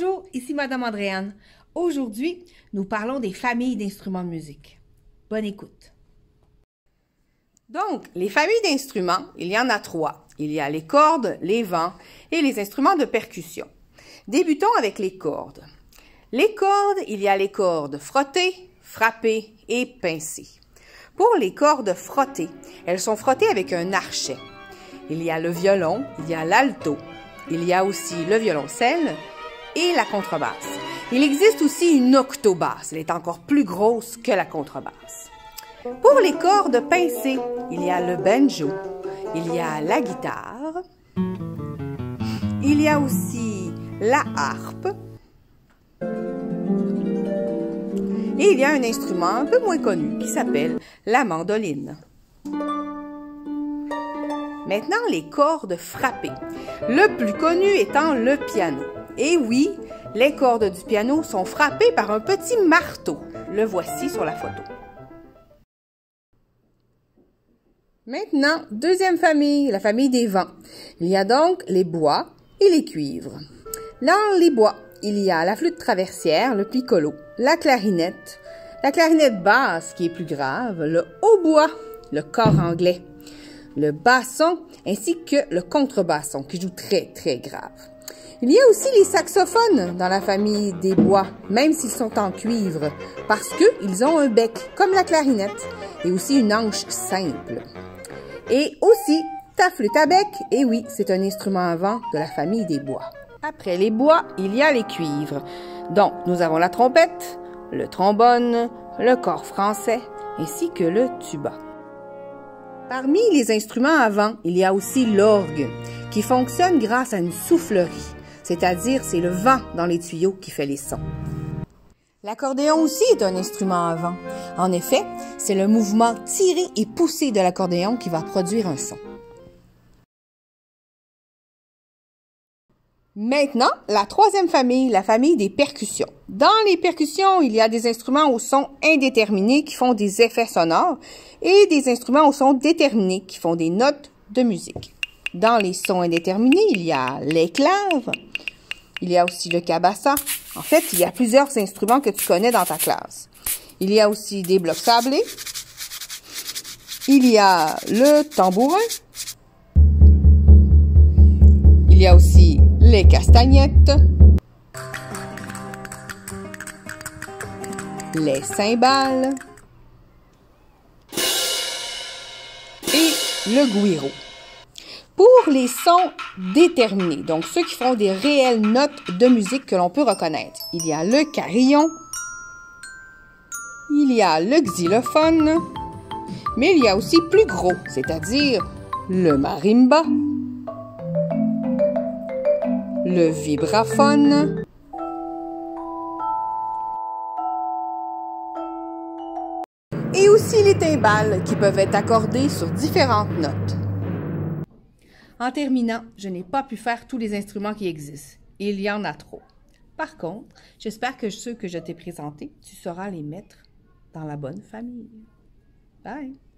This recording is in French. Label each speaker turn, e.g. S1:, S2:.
S1: Bonjour, ici Madame Andréane. Aujourd'hui, nous parlons des familles d'instruments de musique. Bonne écoute. Donc, les familles d'instruments, il y en a trois. Il y a les cordes, les vents et les instruments de percussion. Débutons avec les cordes. Les cordes, il y a les cordes frottées, frappées et pincées. Pour les cordes frottées, elles sont frottées avec un archet. Il y a le violon, il y a l'alto, il y a aussi le violoncelle et la contrebasse. Il existe aussi une octobasse, elle est encore plus grosse que la contrebasse. Pour les cordes pincées, il y a le banjo, il y a la guitare, il y a aussi la harpe et il y a un instrument un peu moins connu qui s'appelle la mandoline. Maintenant, les cordes frappées. Le plus connu étant le piano. Et oui, les cordes du piano sont frappées par un petit marteau. Le voici sur la photo. Maintenant, deuxième famille, la famille des vents. Il y a donc les bois et les cuivres. Dans les bois, il y a la flûte traversière, le piccolo, la clarinette basse qui est plus grave, le hautbois, le cor anglais, le basson ainsi que le contrebasson qui joue très grave. Il y a aussi les saxophones dans la famille des bois, même s'ils sont en cuivre, parce qu'ils ont un bec comme la clarinette et aussi une hanche simple. Et aussi ta flûte à bec, et oui, c'est un instrument à vent de la famille des bois. Après les bois, il y a les cuivres. Donc, nous avons la trompette, le trombone, le cor français ainsi que le tuba. Parmi les instruments à vent, il y a aussi l'orgue, qui fonctionne grâce à une soufflerie, c'est-à-dire c'est le vent dans les tuyaux qui fait les sons. L'accordéon aussi est un instrument à vent. En effet, c'est le mouvement tiré et poussé de l'accordéon qui va produire un son. Maintenant, la troisième famille, la famille des percussions. Dans les percussions, il y a des instruments au son indéterminé qui font des effets sonores et des instruments au son déterminé qui font des notes de musique. Dans les sons indéterminés, il y a les claves, il y a aussi le cabassa. En fait, il y a plusieurs instruments que tu connais dans ta classe. Il y a aussi des blocs sablés, il y a le tambourin, il y a aussi les castagnettes, les cymbales et le güiro. Pour les sons déterminés, donc ceux qui font des réelles notes de musique que l'on peut reconnaître, il y a le carillon, il y a le xylophone, mais il y a aussi plus gros, c'est-à-dire le marimba, le vibraphone et aussi les timbales qui peuvent être accordées sur différentes notes. En terminant, je n'ai pas pu faire tous les instruments qui existent. Il y en a trop. Par contre, j'espère que ceux que je t'ai présentés, tu sauras les mettre dans la bonne famille. Bye!